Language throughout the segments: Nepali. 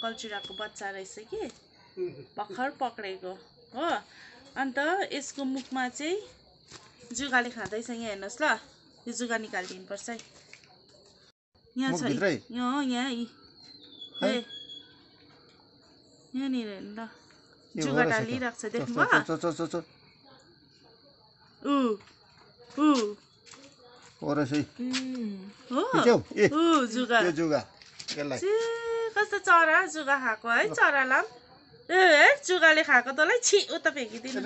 कल्चुराको बच्चा रहेछ कि भर्खर पक्रेको हो। अन्त यसको मुखमा चाहिँ जुगाले खाँदैछ। यहाँ हेर्नुहोस् ल, यो जुगा निकालिदिनु पर्छ है। यहाँ छ यहाँ यहाँनिर हेर्नु ल, जुगा डालिरहेको छ देख्नुभयो? कस्तो चरा जुगा खाएको है, चरालाई जुगाले खाएको तँलाई छि उता फ्याँकिदिनु।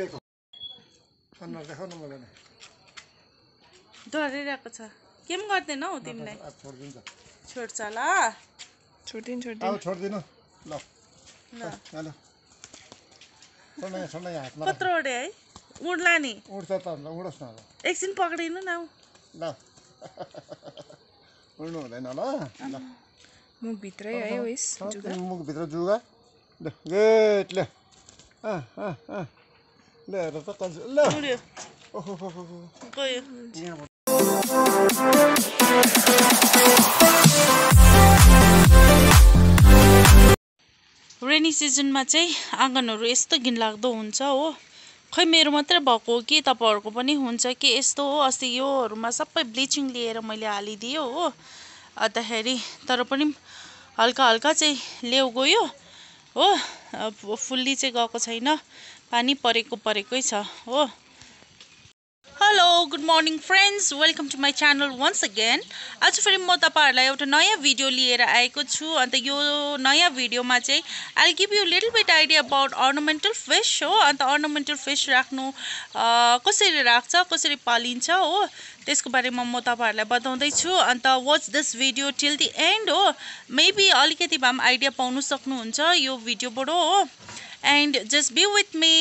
डराइरहेको छ, के पनि गर्दैन हौ तिमीलाई। छोड्छ ल, छोडिदिनु ल। कत्रो उडे है, उड्ला नि, एकछिन पक्रिनु न ल। उड्नु हुँदैन ल, मुखभित्रै है मुखभित्र जुगा गेट ले हेर त ल गयो। रेनी सिजनमा चाहिँ आँगनहरू यस्तो घिनलाग्दो हुन्छ हो। खै मेरो मात्रै भएको हो कि तपाईँहरूको पनि हुन्छ कि यस्तो हो। अस्ति योहरूमा सबै ब्लिचिङ लिएर मैले हालिदियो हो, अन्तखेरि तर पनि हल्का हल्का चाहिँ लेउ गयो हो, फुल्ली चाहिँ गएको छैन, पानी परेकै छ हो। Hello good morning friends, welcome to my channel once again. आज फेरि म तपाईँहरूलाई एउटा नयाँ भिडियो लिएर आएको छु। अन्त यो नयाँ भिडियोमा चाहिँ I give you little bit idea about ornamental fish हो। अन्त अर्नामेन्टल फिस राख्नु कसरी राख्छ, कसरी पालिन्छ हो, त्यसको बारेमा म तपाईँहरूलाई बताउँदैछु। अन्त watch this video till the end हो। मेबी अलिकति भए पनि आइडिया पाउनु सक्नुहुन्छ यो भिडियोबाट हो। And just be with me.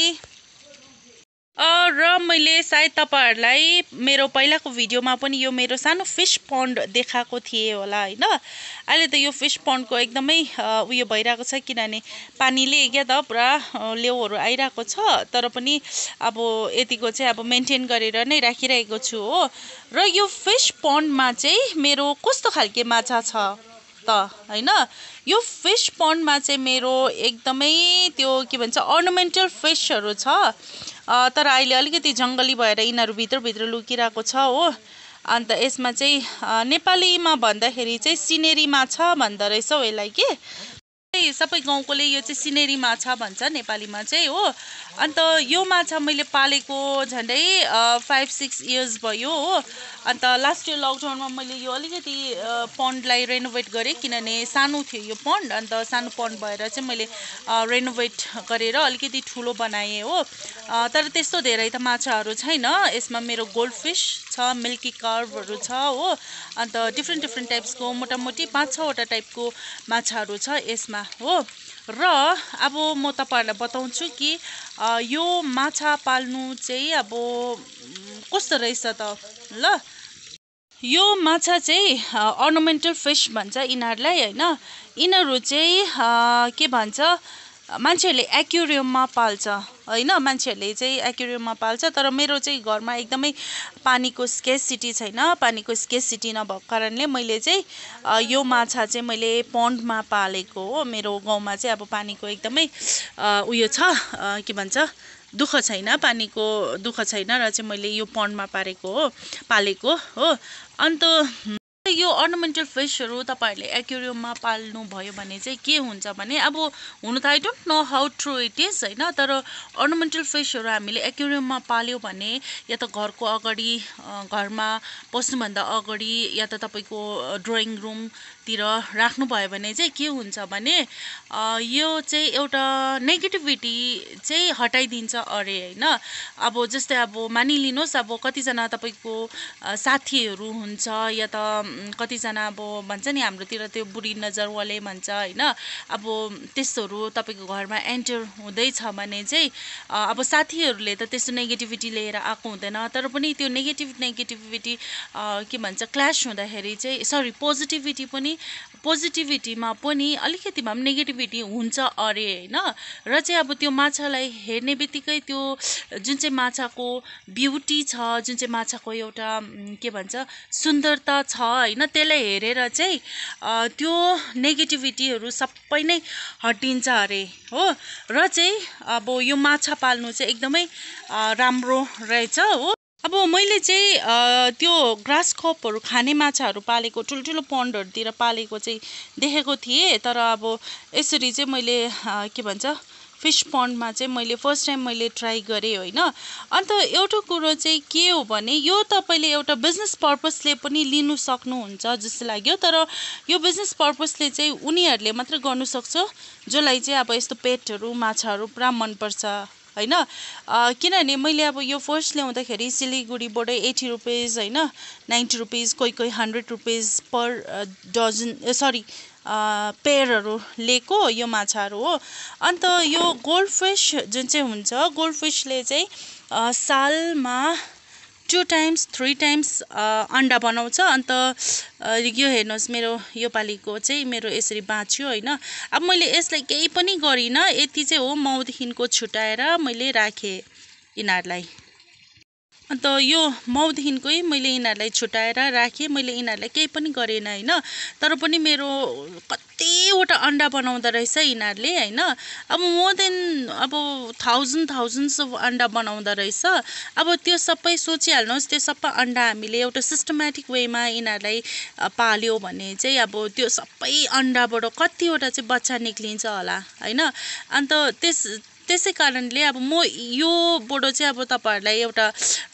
र मैले सायद तपाईँहरूलाई मेरो पहिलाको भिडियोमा पनि यो मेरो सानो फिस पन्ड देखाएको थिएँ होला होइन। अहिले त यो फिस पन्डको एकदमै उयो भइरहेको छ, किनभने पानीले क्या त पुरा लेउहरू आइरहेको छ। तर पनि अब यतिको चाहिँ अब मेन्टेन गरेर नै राखिरहेको छु हो। र यो फिस पन्डमा चाहिँ मेरो कस्तो खालके माछा छ त होइन। यो फिस पन्डमा चाहिँ मेरो एकदमै त्यो के भन्छ अर्नामेन्टल फिसहरू छ। तर अहिले अलिकति जङ्गली भएर यिनीहरू भित्र लुकिरहेको छ हो। अन्त यसमा चाहिँ नेपालीमा भन्दाखेरि चाहिँ सिनेरी माछा भन्दो रहेछ हौ यसलाई कि। सबै गाउँकोले यो चाहिँ सिनेरी माछा भन्छ नेपालीमा चाहिँ हो। अन्त यो माछा मैले पालेको झन्डै 5-6 इयर्स भयो हो। अन्त लास्ट इयर लकडाउनमा मैले यो अलिकति पन्डलाई रेनोभेट गरेँ, किनभने सानो थियो यो पन्ड। अन्त सानो पन्ड भएर चाहिँ मैले रेनोभेट गरेर अलिकति ठुलो बनाएँ हो। तर त्यस्तो धेरै त माछाहरू छैन यसमा। मेरो गोल्डफिस छ, मिल्की कार्भहरू छ हो। अन्त डिफ्रेन्ट टाइप्सको मोटामोटी 5-6वटा टाइपको माछाहरू छ यसमा हो। र अब म तपाईँहरूलाई बताउँछु कि यो माछा पाल्नु चाहिँ अब कस्तो रहेछ त ल। यो माछा चाहिँ अर्नामेन्टल फिस भन्छ यिनीहरूलाई होइन। यिनीहरू चाहिँ के भन्छ, मान्छेहरूले एक्वेरियममा पाल्छ होइन, मान्छेहरूले चाहिँ एक्वेरियममा पाल्छ। तर मेरो चाहिँ घरमा एकदमै पानीको स्केसिटी छैन, पानीको स्केसिटी नभएको कारणले मैले चाहिँ यो माछा चाहिँ मैले पन्डमा पालेको हो। मेरो गाउँमा चाहिँ अब पानीको एकदमै उयो छ, के भन्छ, दुःख छैन, पानीको दुःख छैन र चाहिँ मैले यो पन्डमा पालेको हो। अन्त यो अर्नामेन्टल फिसहरू तपाईँहरूले एक्वेरियममा पाल्नु भयो भने चाहिँ के हुन्छ भने, अब हुनु त I don't know how true it is होइन। तर अर्नामेन्टल फिसहरू हामीले एक्वेरियममा पाल्यो भने या त घरको अगाडि, घरमा पस्नुभन्दा अगाडि या त तपाईँको ड्रइङ रुमतिर राख्नुभयो भने चाहिँ के हुन्छ भने यो चाहिँ एउटा नेगेटिभिटी चाहिँ हटाइदिन्छ अरे होइन। अब जस्तै अब मानिलिनुहोस् अब कतिजना तपाईँको साथीहरू हुन्छ या त कतिजना अब भन्छ नि हाम्रोतिर त्यो बुढी नजरवाले भन्छ होइन। अब त्यस्तोहरू तपाईँको घरमा एन्टर हुँदैछ भने चाहिँ अब साथीहरूले त त्यस्तो नेगेटिभिटी लिएर आएको हुँदैन। तर पनि त्यो नेगेटिभिटी के भन्छ क्ल्यास हुँदाखेरि चाहिँ पोजिटिभिटी पनि पोजिटिभिटीमा पनि अलिकति भए पनि नेगेटिभिटी हुन्छ अरे होइन। र चाहिँ अब त्यो माछालाई हेर्ने बित्तिकै त्यो जुन चाहिँ माछाको ब्युटी छ, जुन चाहिँ माछाको एउटा के भन्छ सुन्दरता छ होइन, त्यसलाई हेरेर चाहिँ त्यो नेगेटिभिटीहरू सबै नै हटिन्छ अरे हो। र चाहिँ अब यो माछा पाल्नु चाहिँ एकदमै राम्रो रहेछ हो। अब मैले चाहिँ त्यो ग्रास कपहरू खाने माछाहरू पालेको ठुल्ठुलो पन्डहरूतिर पालेको चाहिँ देखेको थिएँ, तर अब यसरी चाहिँ मैले के भन्छ फिस पन्डमा चाहिँ मैले फर्स्ट टाइम मैले ट्राई गरेँ होइन। अन्त एउटा कुरो चाहिँ के हो भने यो तपाईँले एउटा बिजनेस पर्पसले पनि लिनु सक्नुहुन्छ जस्तो लाग्यो, तर यो बिजनेस पर्पसले चाहिँ उनीहरूले मात्र गर्नु सक्छ जसलाई चाहिँ अब यस्तो पेटहरू माछाहरू पुरा मनपर्छ होइन। किनभने मैले अब यो फर्स्ट ल्याउँदाखेरि सिलिगुडीबाटै 80 रुपिस होइन 90 रुपिस कोही 100 रुपिस पर डजन सरी पेयरहरू लिएको यो माछाहरू हो। अन्त यो गोल्डफिस जुन चाहिँ हुन्छ, गोल्डफिसले चाहिँ सालमा 2 टाइम्स 3 टाइम्स अन्डा बनाउँछ। अन्त यो हेर्नुहोस् मेरो यो पालिको चाहिँ मेरो यसरी बाँच्यो होइन। अब मैले यसलाई केही पनि गरिनँ, यति चाहिँ हो माउदेखिको छुट्याएर मैले राखेँ यिनीहरूलाई। अन्त यो माउदेखिकै मैले यिनीहरूलाई छुट्याएर राखेँ, मैले यिनीहरूलाई केही पनि गरेन होइन। तर पनि मेरो कतिवटा अन्डा बनाउँदो रहेछ यिनीहरूले होइन। अब मोर देन अब थाउजन्ड्स अफ अन्डा बनाउँदो रहेछ। अब त्यो सबै सोचिहाल्नुहोस्, त्यो सबै अन्डा हामीले एउटा सिस्टमेटिक वेमा यिनीहरूलाई पाल्यो भने चाहिँ अब त्यो सबै अन्डाबाट कतिवटा चाहिँ बच्चा निक्लिन्छ होला होइन। अन्त त्यसै कारणले अब म योबाट चाहिँ अब तपाईँहरूलाई एउटा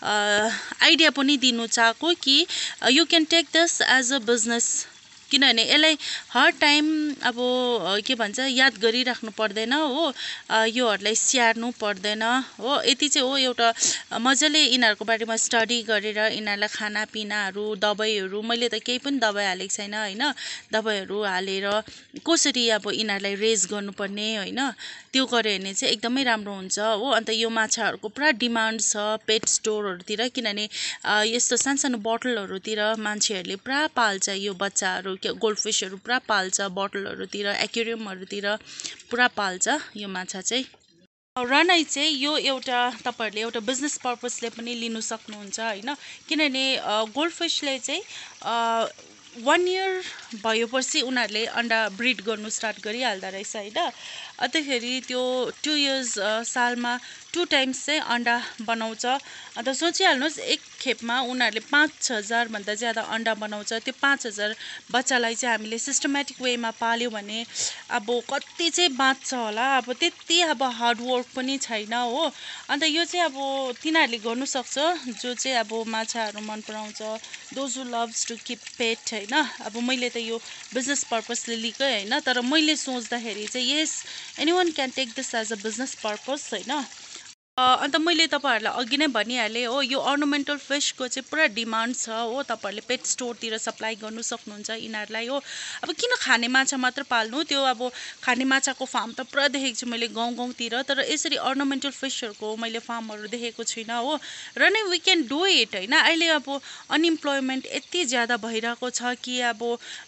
आइडिया पनि दिनु चाहेको कि you can take this as a business. किनभने यसलाई हर टाइम अब के भन्छ याद गरिराख्नु पर्दैन हो, योहरूलाई स्याहार्नु पर्दैन हो। यति चाहिँ हो एउटा मजाले यिनीहरूको बारेमा स्टडी गरेर यिनीहरूलाई खानापिनाहरू दबाईहरू, मैले त केही पनि दबाई हालेको छैन होइन, दबाईहरू हालेर कसरी अब यिनीहरूलाई रेज गर्नुपर्ने होइन, त्यो गऱ्यो भने चाहिँ एकदमै राम्रो हुन्छ हो। अन्त यो माछाहरूको पुरा डिमान्ड छ पेट स्टोरहरूतिर, किनभने यस्तो सानसानो बोतलहरूतिर मान्छेहरूले पुरा पाल्छ यो बच्चाहरू, गोल्डफिसहरू पुरा पाल्छ बोतलहरूतिर एक्वेरियमहरूतिर पुरा पाल्छ यो माछा चाहिँ। र नै चाहिँ यो एउटा तपाईँहरूले एउटा बिजनेस पर्पसले पनि लिनु सक्नुहुन्छ होइन। किनभने गोल्डफिसले चाहिँ 1 इयर भएपछि उनीहरूले अन्डा ब्रिड गर्नु स्टार्ट गरिहाल्दो रहेछ होइन। अन्तखेरि त्यो 2 इयर्स सालमा 2 टाइम्स चाहिँ अन्डा बनाउँछ। अन्त सोचिहाल्नुहोस् एक खेपमा उनीहरूले 5000 भन्दा ज्यादा अन्डा बनाउँछ। त्यो 5000 बच्चालाई चाहिँ हामीले सिस्टमेटिक वेमा पाल्यो भने अब कति चाहिँ बाँच्छ होला। अब त्यति अब हार्डवर्क पनि छैन हो। अन्त यो चाहिँ अब तिनीहरूले गर्नु सक्छ जो चाहिँ अब माछाहरू मन पराउँछ, those who loves to keep pet होइन। अब मैले त यो बिजनेस पर्पसले लिएकै होइन, तर मैले सोच्दाखेरि चाहिँ यस anyone can take this as a business purpose होइन। अन्त मैले तपाईँहरूलाई अघि नै भनिहालेँ हो, यो अर्नामेन्टल फिसको चाहिँ पुरा डिमान्ड छ हो। तपाईँहरूले पेट स्टोरतिर सप्लाई गर्नु सक्नुहुन्छ यिनीहरूलाई हो। अब किन खाने माछा मात्र पाल्नु, त्यो अब खाने माछाको फार्म त पुरा देखेको छु मैले गाउँतिर, तर यसरी अर्नामेन्टल फिसहरूको मैले फार्महरू देखेको छुइनँ हो। र नै वी क्यान डु इट होइन। अहिले अब अनइम्प्लोइमेन्ट यति ज्यादा भइरहेको छ कि अब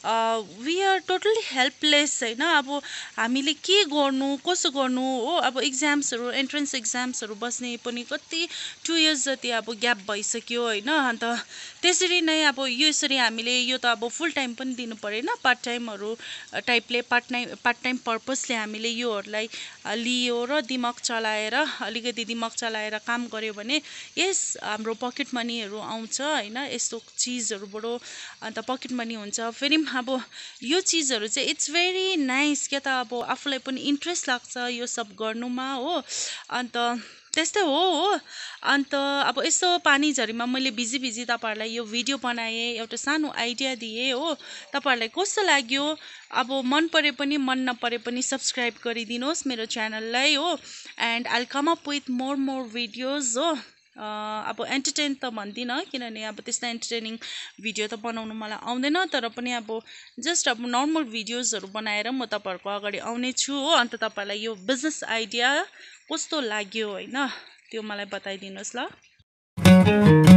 वी आर टोटली हेल्पलेस होइन। अब हामीले के गर्नु कसो गर्नु हो। अब इक्जाम्सहरू एन्ट्रेन्स इक्जाम्सहरू बस्ने पनि कति 2 इयर्स जति अब ग्याप भइसक्यो होइन। अन्त त्यसरी नै अब यसरी हामीले यो त अब फुल टाइम पनि दिनु परेन, पार्ट टाइमहरू टाइपले पार्ट टाइम पर्पसले हामीले योहरूलाई लियो र दिमाग चलाएर अलिकति दिमाग चलाएर काम गर्यो भने यस हाम्रो पकेट मनीहरू आउँछ होइन। यस्तो चिजहरूबाट अन्त पकेट मनी हुन्छ। फेरि अब यो चिजहरू चाहिँ इट्स भेरी नाइस क्या त, अब आफूलाई पनि इन्ट्रेस्ट लाग्छ यो सब गर्नुमा हो। अन्त त्यस्तै हो। अन्त अब यस्तो पानी झरीमा मैले भिजी तपाईँहरूलाई यो भिडियो बनाएँ, एउटा सानो आइडिया दिएँ हो। तपाईँहरूलाई कस्तो लाग्यो, अब मन परे पनि मन नपरे पनि सब्सक्राइब गरिदिनुहोस् मेरो च्यानललाई हो। And I'll come up with more videos हो। अब एन्टरटेन त भन्दिनँ किनभने अब त्यस्तो एन्टरटेनिङ भिडियो त बनाउनु मलाई आउँदैन, तर पनि अब जस्ट अब नर्मल भिडियोजहरू बनाएर म तपाईँहरूको अगाडि आउने छु हो। अन्त तपाईँलाई यो बिजनेस आइडिया कस्तो लाग्यो होइन त्यो मलाई बताइदिनुहोस् ल।